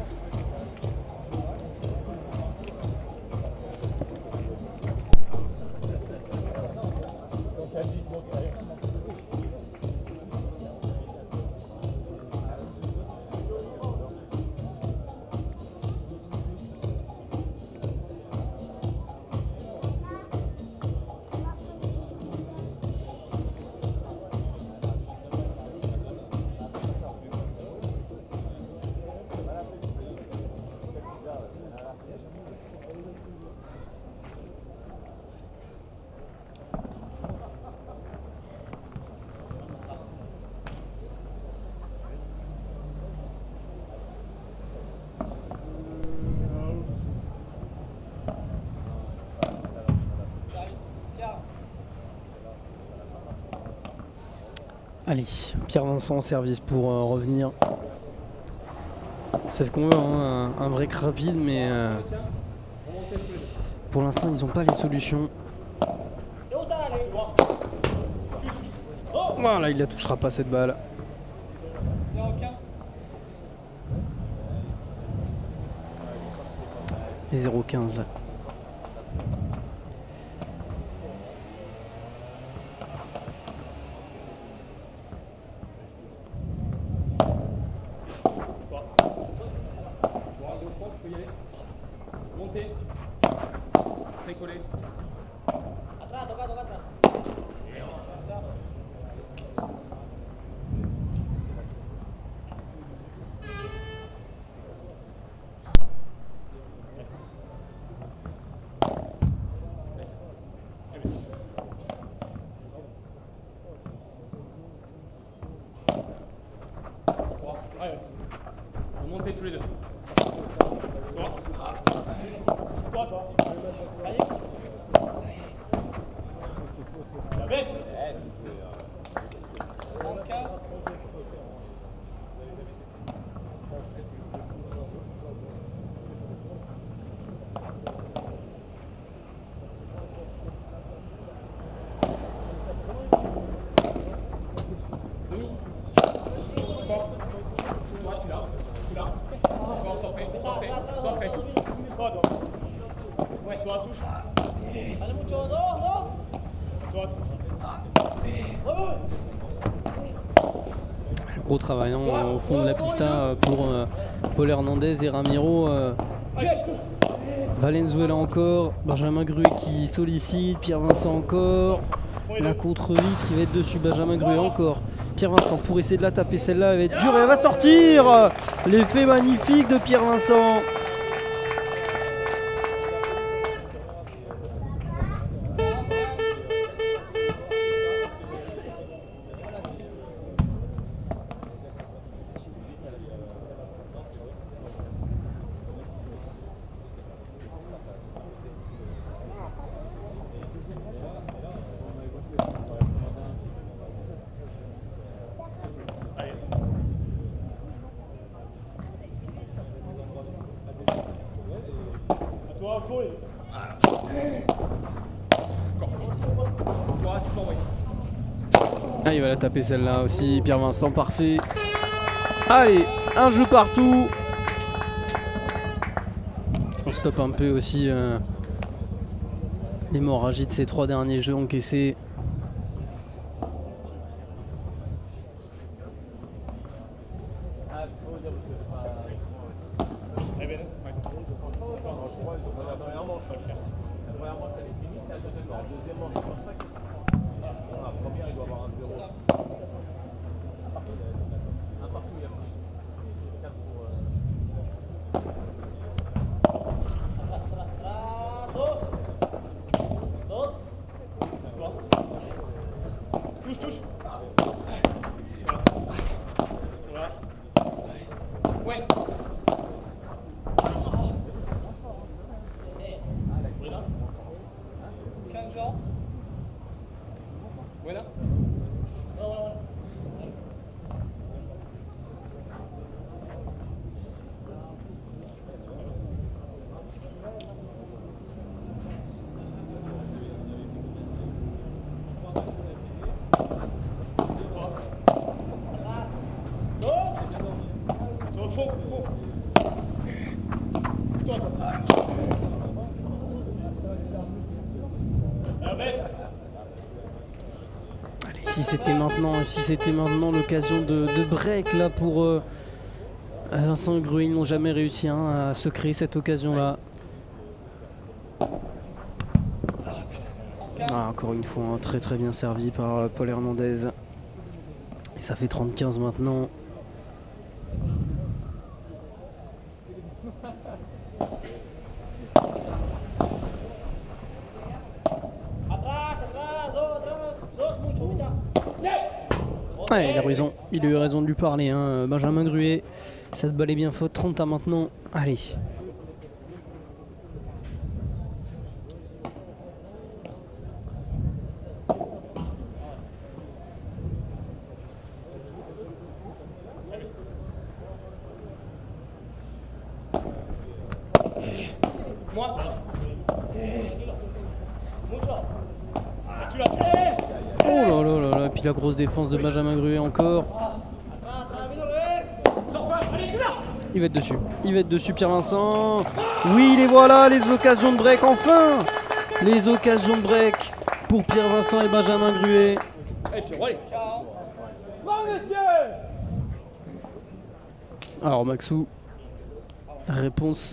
[SPEAKER 1] Allez, Pierre Vincent en service pour euh, revenir. C'est ce qu'on veut, hein, un, un break rapide, mais euh, pour l'instant ils n'ont pas les solutions. Voilà, il la touchera pas cette balle. Et zéro quinze.
[SPEAKER 3] Montez. Très collé. Atrás, toca, toca, atrás. Allez. Vous montez tous les deux. Toi. Toi, toi. Allez. La bête. trente-quatre. Demi. Fort. Toi, tu l'as. Tu l'as. Encore, sors prêt. Sors prêt. Sors prêt. Toi, toi. Ouais, toi, touche. Allez, mucho. Non, non. Toi, touche.
[SPEAKER 1] Gros travail hein, au fond de la pista pour euh, Paul Hernandez et Ramiro. Euh, Valenzuela encore, Benjamin Gruet qui sollicite, Pierre Vincent encore. La contre-vitre, il va être dessus, Benjamin Gruet encore. Pierre Vincent pour essayer de la taper, celle-là elle va être dure et elle va sortir. L'effet magnifique de Pierre Vincent.
[SPEAKER 3] Toi, Paul. Toi, tu t'envoies.
[SPEAKER 1] Ah, il va la taper celle-là aussi, Pierre Vincent, parfait. Allez, un jeu partout. On stoppe un peu aussi euh, l'hémorragie de ces trois derniers jeux encaissés.
[SPEAKER 3] Touche, touche. Ouais. quinze ans. Voilà.
[SPEAKER 1] si c'était maintenant, si c'était maintenant l'occasion de, de break là pour euh, Vincent Gruet, ils n'ont jamais réussi hein, à se créer cette occasion-là. Ah, encore une fois, hein, très très bien servi par euh, Paul Hernandez. Et ça fait trente quinze maintenant. Ouais, il a raison, il a eu raison de lui parler, hein. Benjamin Gruet. Cette balle est bien faute, trente à maintenant. Allez. Oh là là là là, puis la grosse défense de Benjamin Gruet encore. Il va être dessus, il va être dessus Pierre-Vincent. Oui, les voilà, les occasions de break, enfin. Les occasions de break pour Pierre-Vincent et Benjamin Gruet. Alors Maxou, réponse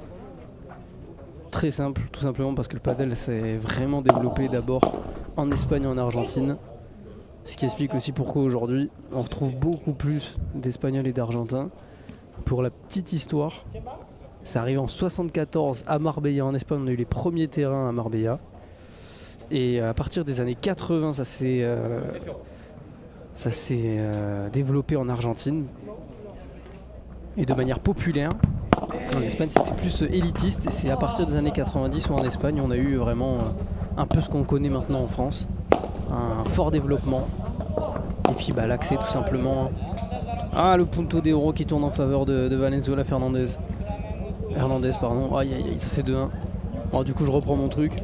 [SPEAKER 1] très simple, tout simplement parce que le padel s'est vraiment développé d'abord en Espagne et en Argentine. Ce qui explique aussi pourquoi aujourd'hui on retrouve beaucoup plus d'Espagnols et d'Argentins. Pour la petite histoire, ça arrive en soixante-quatorze à Marbella en Espagne, on a eu les premiers terrains à Marbella. Et à partir des années quatre-vingts, ça s'est euh, ça s'est euh, développé en Argentine. Et de manière populaire. En Espagne c'était plus élitiste et c'est à partir des années quatre-vingt-dix où en Espagne on a eu vraiment un peu ce qu'on connaît maintenant en France. Un fort développement. Et puis bah, l'accès tout simplement. Ah, le punto de oro qui tourne en faveur de, de Valenzuela Fernandez. Hernandez, pardon. Aïe aïe aïe, ça fait deux un. Bon, du coup je reprends mon truc.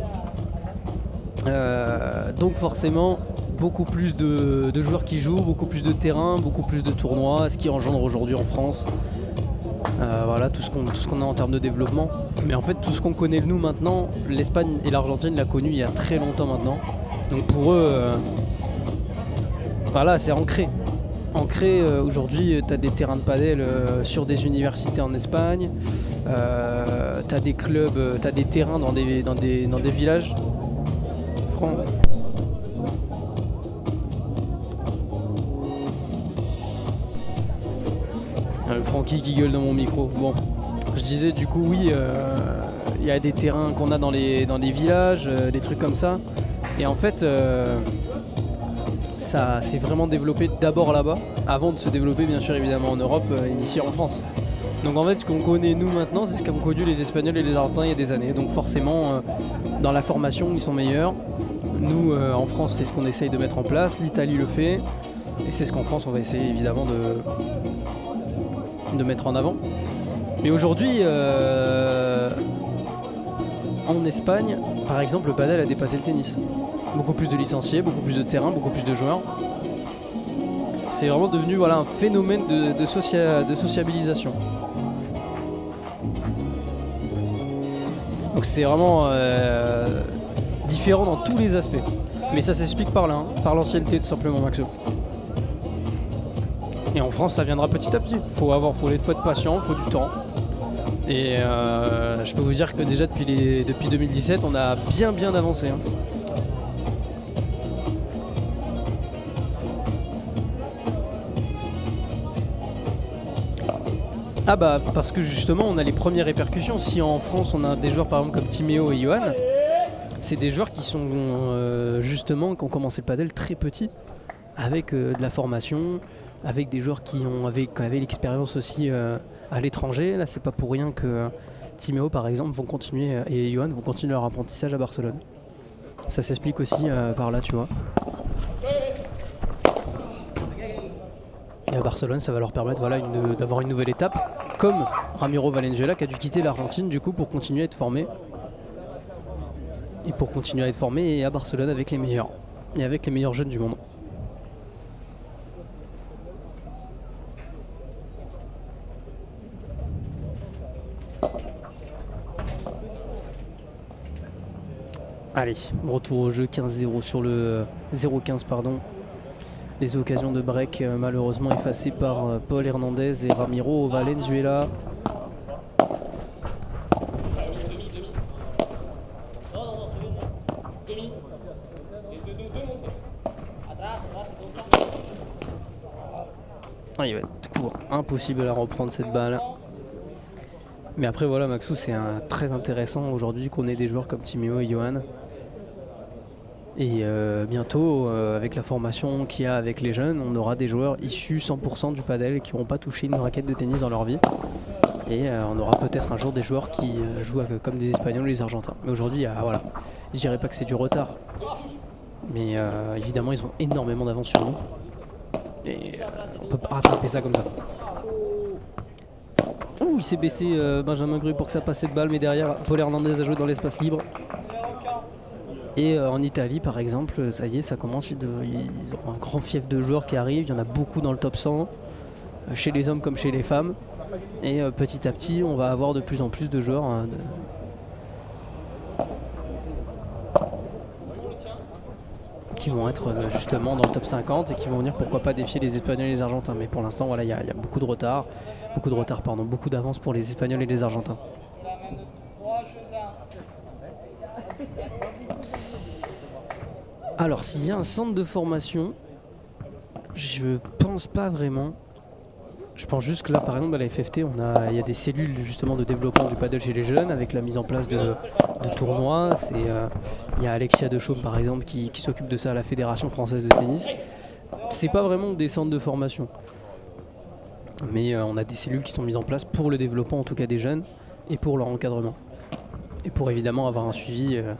[SPEAKER 1] Euh, donc forcément beaucoup plus de, de joueurs qui jouent, beaucoup plus de terrains, beaucoup plus de tournois, ce qui engendre aujourd'hui en France euh, voilà tout ce qu'on tout ce qu'on a en termes de développement. Mais en fait tout ce qu'on connaît nous maintenant, l'Espagne et l'Argentine l'a connu il y a très longtemps maintenant. Donc pour eux, euh, voilà, c'est ancré. Ancré euh, aujourd'hui, tu as des terrains de padel euh, sur des universités en Espagne, euh, tu as des clubs, euh, tu as des terrains dans des, dans des, dans des villages. Fran Le Francky qui gueule dans mon micro. Bon, je disais du coup oui, il euh, y a des terrains qu'on a dans les, dans les villages, euh, des trucs comme ça. Et en fait, euh, ça s'est vraiment développé d'abord là-bas, avant de se développer bien sûr évidemment en Europe, euh, ici en France. Donc en fait ce qu'on connaît nous maintenant, c'est ce qu'ont connu les Espagnols et les Argentins il y a des années. Donc forcément, euh, dans la formation, ils sont meilleurs. Nous, euh, en France, c'est ce qu'on essaye de mettre en place. L'Italie le fait. Et c'est ce qu'en France, on va essayer évidemment de... de mettre en avant. Mais aujourd'hui, euh, en Espagne, par exemple, le padel a dépassé le tennis. Beaucoup plus de licenciés, beaucoup plus de terrains, beaucoup plus de joueurs. C'est vraiment devenu voilà, un phénomène de, de, socia de sociabilisation. Donc c'est vraiment euh, différent dans tous les aspects. Mais ça s'explique par là, hein, par l'ancienneté tout simplement, Maxo. Et en France, ça viendra petit à petit. Faut avoir, faut faut être patient, faut du temps. Et euh, je peux vous dire que déjà depuis, les, depuis deux mille dix-sept, on a bien bien avancé. Hein. Ah bah parce que justement on a les premières répercussions. Si en France on a des joueurs par exemple comme Timéo et Johan, c'est des joueurs qui sont euh, justement qui ont commencé le padel très petits, avec euh, de la formation, avec des joueurs qui ont avec, qui avaient l'expérience aussi euh, à l'étranger. Là c'est pas pour rien que euh, Timéo par exemple vont continuer et Johan vont continuer leur apprentissage à Barcelone. Ça s'explique aussi euh, par là, tu vois. Et à Barcelone, ça va leur permettre voilà, d'avoir une nouvelle étape, comme Ramiro Valenzuela qui a dû quitter l'Argentine du coup pour continuer à être formé. Et pour continuer à être formé et à Barcelone avec les meilleurs. Et avec les meilleurs jeunes du monde. Allez, retour au jeu, quinze zéro sur le zéro quinze pardon. Les occasions de break euh, malheureusement effacées par euh, Paul Hernandez et Ramiro Valenzuela. Ah, il va être impossible à reprendre cette balle. Mais après voilà, Maxou, c'est très intéressant aujourd'hui qu'on ait des joueurs comme Timéo et Johan. Et euh, bientôt, euh, avec la formation qu'il y a avec les jeunes, on aura des joueurs issus cent pour cent du padel qui n'auront pas touché une raquette de tennis dans leur vie. Et euh, on aura peut-être un jour des joueurs qui euh, jouent avec, comme des Espagnols ou des Argentins. Mais aujourd'hui, voilà, je dirais pas que c'est du retard. Mais euh, évidemment, ils ont énormément d'avance sur nous. Et euh, on peut pas rattraper ça comme ça. Ouh, il s'est baissé euh, Benjamin Grue pour que ça passe cette balle. Mais derrière, Paul Hernandez a joué dans l'espace libre. Et euh, en Italie par exemple, ça y est, ça commence, de, ils ont un grand fief de joueurs qui arrivent, il y en a beaucoup dans le top cent, euh, chez les hommes comme chez les femmes. Et euh, petit à petit, on va avoir de plus en plus de joueurs hein, de... qui vont être euh, justement dans le top cinquante et qui vont venir pourquoi pas défier les Espagnols et les Argentins. Mais pour l'instant, voilà, il y, y a beaucoup de retard, beaucoup de retard, pardon, beaucoup d'avance pour les Espagnols et les Argentins. Alors s'il y a un centre de formation, je pense pas vraiment. Je pense juste que là par exemple à la F F T, on a, il y a des cellules justement de développement du paddle chez les jeunes avec la mise en place de, de tournois. Euh, il y a Alexia Dechaume par exemple qui, qui s'occupe de ça à la Fédération Française de Tennis. C'est pas vraiment des centres de formation. Mais euh, on a des cellules qui sont mises en place pour le développement en tout cas des jeunes et pour leur encadrement. Et pour évidemment avoir un suivi euh,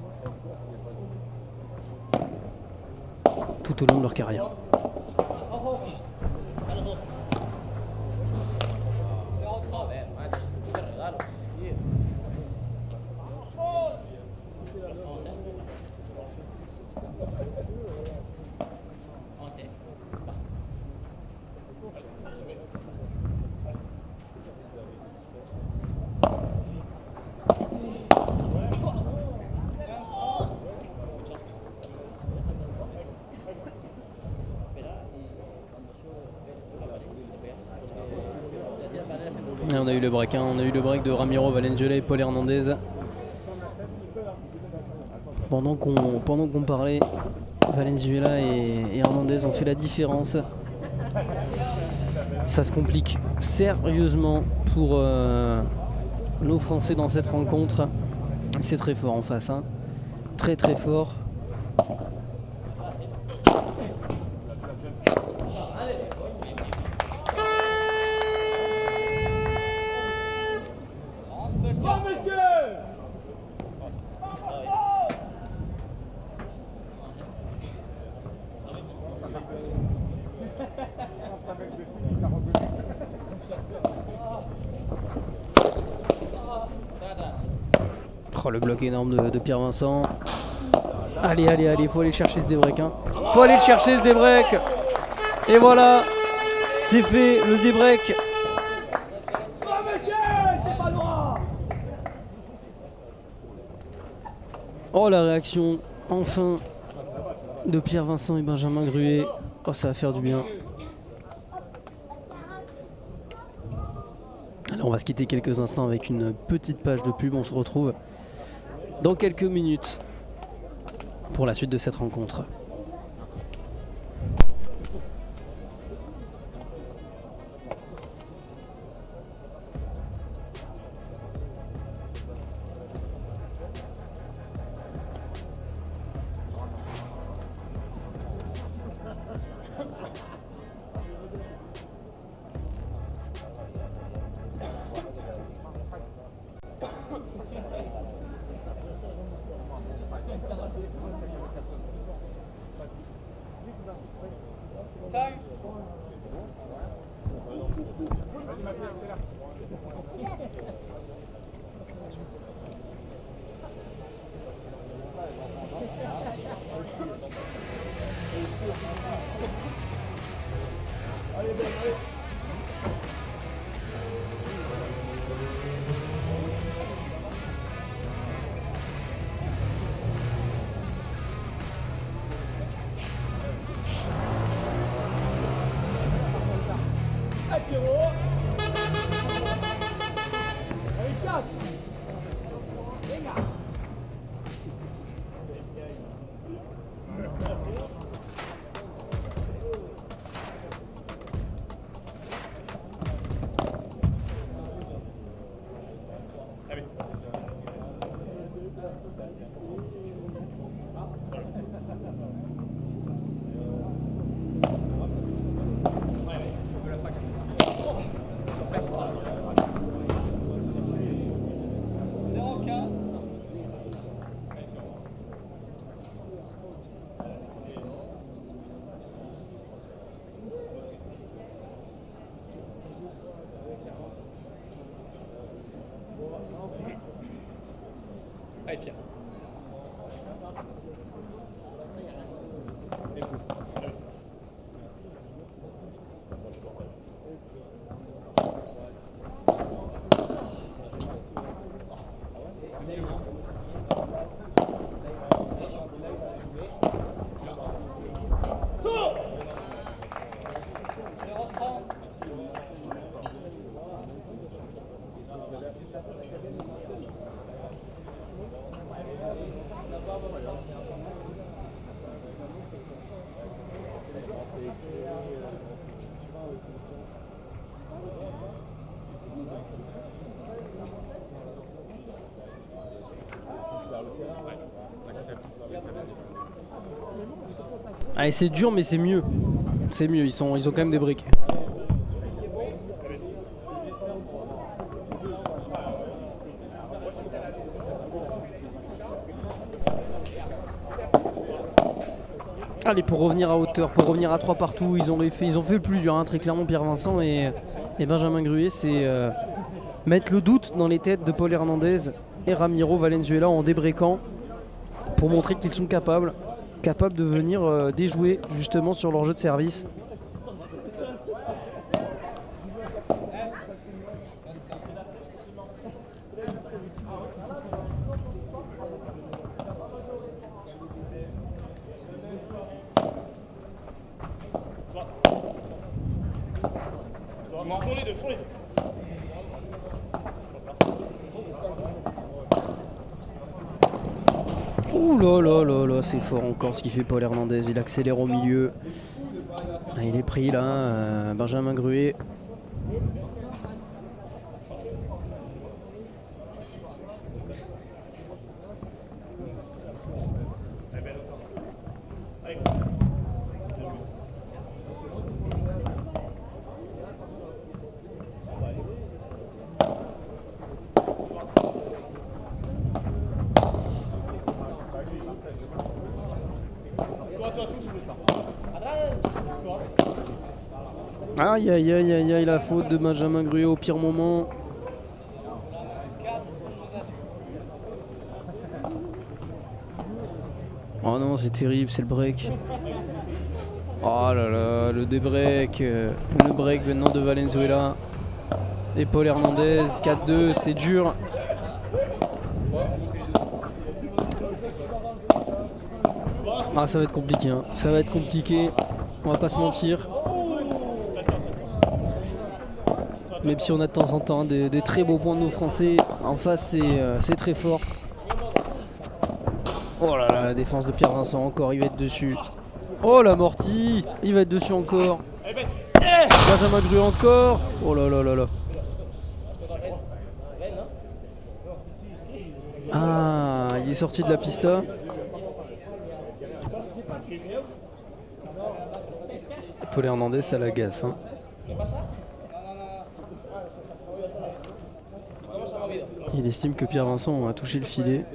[SPEAKER 1] tout au long de leur carrière. Et on a eu le break, hein. On a eu le break de Ramiro Valenzuela et Paul Hernandez. Pendant qu'on pendant qu'on parlait, Valenzuela et, et Hernandez ont fait la différence. Ça se complique sérieusement pour euh, nos Français dans cette rencontre. C'est très fort en face, hein. Très très fort. Oh, le bloc énorme de, de Pierre Vincent. Allez, allez, allez, faut aller chercher ce débreak. Hein. Faut aller le chercher ce débreak. Et voilà, c'est fait, le débreak. Oh, la réaction, enfin, de Pierre Vincent et Benjamin Gruet. Oh, ça va faire du bien. Alors, on va se quitter quelques instants avec une petite page de pub. On se retrouve dans quelques minutes pour la suite de cette rencontre.
[SPEAKER 3] Allez, Pierrot. Allez, quatre. Venga. Allez, Pierre.
[SPEAKER 1] Allez, c'est dur mais c'est mieux. C'est mieux, ils, sont, ils ont quand même des briques. Allez, pour revenir à hauteur, pour revenir à trois partout, ils ont fait, ils ont fait le plus dur, hein, très clairement, Pierre Vincent et, et Benjamin Gruet, c'est euh, mettre le doute dans les têtes de Paul Hernandez et Ramiro Valenzuela en débreakant pour montrer qu'ils sont capables, capables de venir euh, déjouer justement sur leur jeu de service. Ouh là là là là, c'est fort encore ce qu'il fait Paul Hernandez, il accélère au milieu. Ah, il est pris là, euh, Benjamin Gruet. Aïe aïe aïe aïe aïe, la faute de Benjamin Gruet au pire moment. Oh non, c'est terrible, c'est le break. Oh là là, le débreak, euh, le break maintenant de Valenzuela. Et Paul Hernandez, quatre deux, c'est dur. Ah, ça va être compliqué, hein. Ça va être compliqué, on va pas se mentir. Même si on a de temps en temps des, des très beaux points de nos Français, en face c'est euh, très fort. Oh là là, la défense de Pierre Vincent encore, il va être dessus. Oh l'amorti, il va être dessus encore. Benjamin Gruet encore. Oh là là là là. Ah, il est sorti de la pista. Paul Hernandez, ça l'agace, hein. Il estime que Pierre Vincent a touché le filet.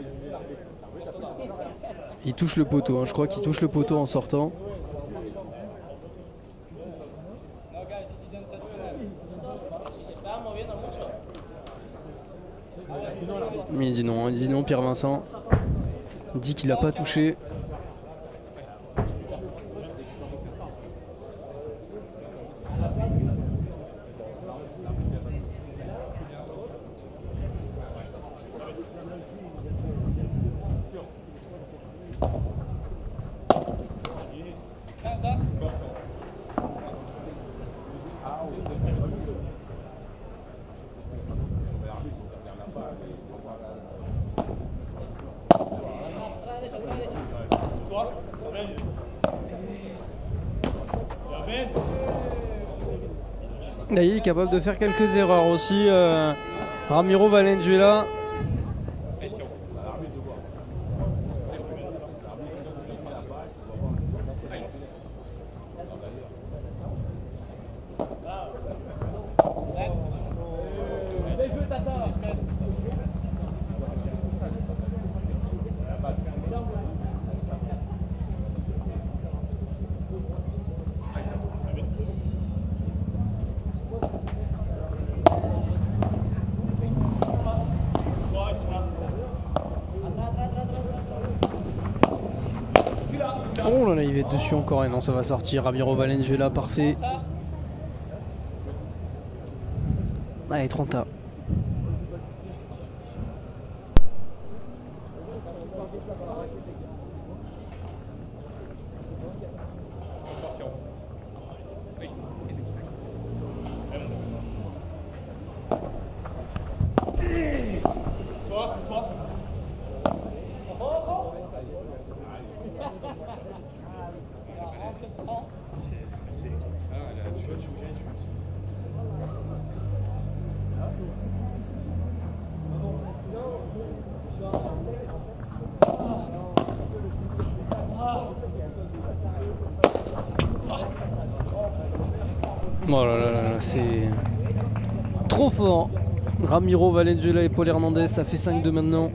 [SPEAKER 1] Il touche le poteau, hein. Je crois qu'il touche le poteau en sortant. Mais il dit non, il dit non, Pierre Vincent dit qu'il n'a pas touché. Là, il est capable de faire quelques erreurs aussi. Euh, Ramiro Valenzuela. Oh là là, il va être dessus encore et non, ça va sortir. Ramiro Valenzuela, parfait. Allez, trente A.
[SPEAKER 3] Toi, toi.
[SPEAKER 1] Oh là là là, c'est trop fort. Ramiro Valenzuela et Paul Hernandez, ça fait cinq deux maintenant.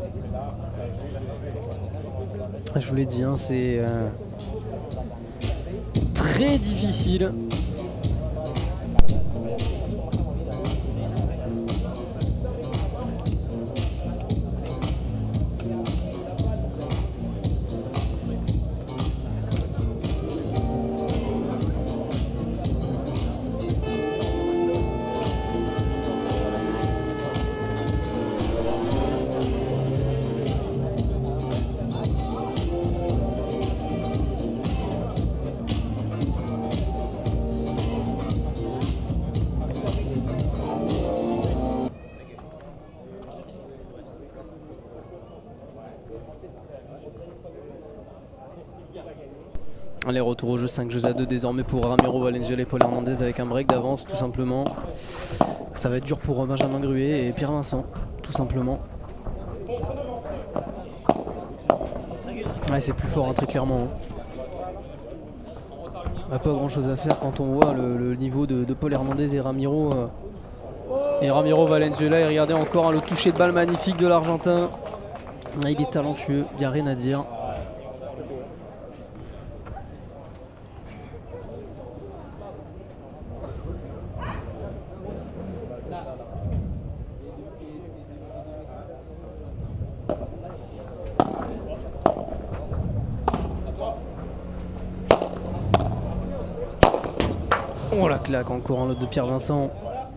[SPEAKER 1] Je vous l'ai dit, hein, c'est euh, très difficile. Allez, retour au jeu, cinq jeux à deux désormais pour Ramiro Valenzuela et Paul Hernandez avec un break d'avance tout simplement. Ça va être dur pour Benjamin Gruet et Pierre Vincent, tout simplement. Ouais, c'est plus fort, hein, très clairement. Hein. Pas grand chose à faire quand on voit le, le niveau de, de Paul Hernandez et Ramiro. Euh, et Ramiro Valenzuela, et regardez encore hein, le toucher de balle magnifique de l'Argentin. Ah, il est talentueux, il n'y a rien à dire. Oh la claque encore un autre de Pierre Vincent.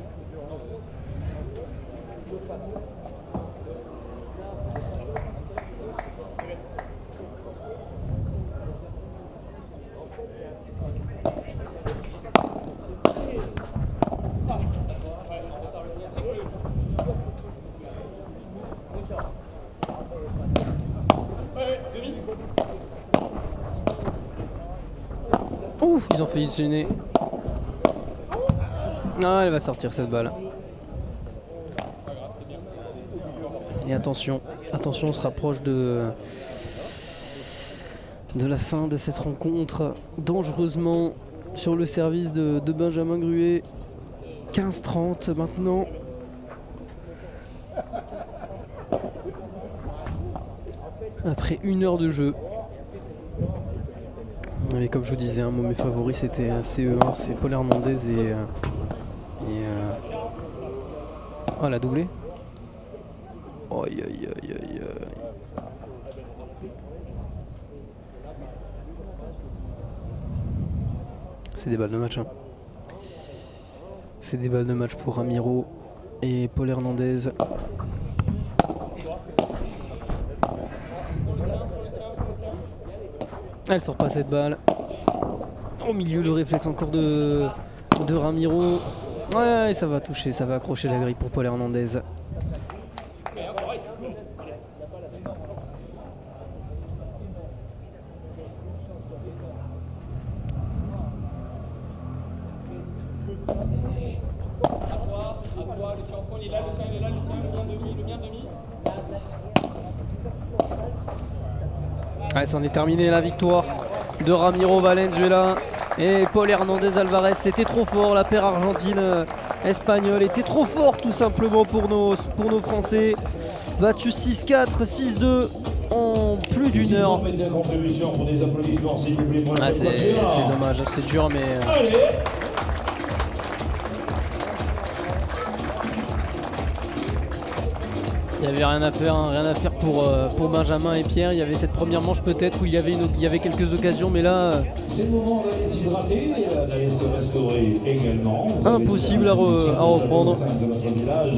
[SPEAKER 1] Ouf, ils ont failli se gêner. Ah, elle va sortir cette balle. Et attention, attention, on se rapproche de, de la fin de cette rencontre. Dangereusement sur le service de, de Benjamin Gruet. quinze trente maintenant. Après une heure de jeu. Et comme je vous disais, hein, moi, mes favoris c'était C E un, c'est Paul Hernandez et... Euh, et euh... Oh, elle a doublé. Aïe aïe aïe aïe aïe. C'est des balles de match. Hein. C'est des balles de match pour Ramiro et Paul Hernandez. Elle sort pas cette balle. Au milieu, le réflexe encore de, de Ramiro. Ouais, ça va toucher, ça va accrocher la grille pour Paul Hernandez.
[SPEAKER 3] toi, à toi, le champion, il est là, le tien, il est là, le tien, le bien demi, le bien demi.
[SPEAKER 1] Ouais, c'en est terminé la victoire de Ramiro Valenzuela et Paul Hernandez Alvarez. C'était trop fort, la paire argentine-espagnole était trop fort tout simplement pour nos, pour nos Français. Battu six quatre, six deux en plus d'une heure. Ah, c'est dommage, c'est dur mais...
[SPEAKER 2] Allez.
[SPEAKER 1] Il n'y avait rien à faire, hein, rien à faire pour, euh, pour Benjamin et Pierre. Il y avait cette première manche peut-être où il y avait, une, il y avait quelques occasions, mais là... Euh,
[SPEAKER 2] c'est le moment d'aller s'hydrater, d'aller se restaurer également.
[SPEAKER 1] Impossible à, re, à reprendre.
[SPEAKER 2] De notre village,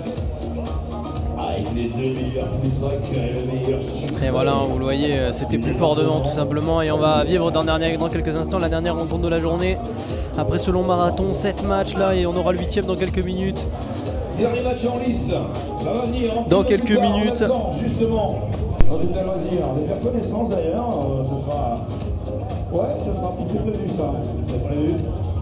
[SPEAKER 2] avec les deux meilleurs food trucks et le meilleur sucre.
[SPEAKER 1] Et voilà, vous le voyez, c'était plus fort devant tout simplement. Et on va vivre dans, dernier, dans quelques instants la dernière rencontre de la journée. Après ce long marathon, sept matchs là, et on aura le huitième dans quelques minutes.
[SPEAKER 2] Dernier match en lice, ça va venir en
[SPEAKER 1] dans quelques
[SPEAKER 2] tard,
[SPEAKER 1] minutes.
[SPEAKER 2] Maintenant, justement, on est à loisir de faire connaissance d'ailleurs. Euh, ce sera, ouais, ce sera pour c'est prévu ça. C'est prévu.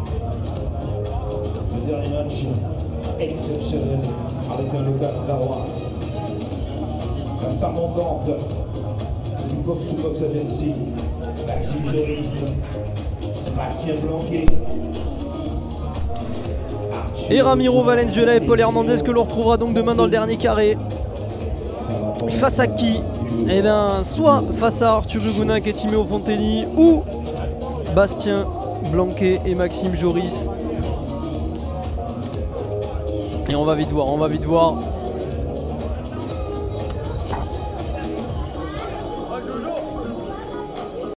[SPEAKER 2] Le dernier match exceptionnel avec un local d'Arrois. La star montante du box to box agency, Maxime Joris, Bastien Blanquet.
[SPEAKER 1] Et Ramiro Valenzuela et Paul Hernandez que l'on retrouvera donc demain dans le dernier carré. Face à qui? Eh bien, soit face à Arthur Huguenin et Timéo Fontelli, ou Bastien Blanquet et Maxime Joris. Et on va vite voir, on va vite voir.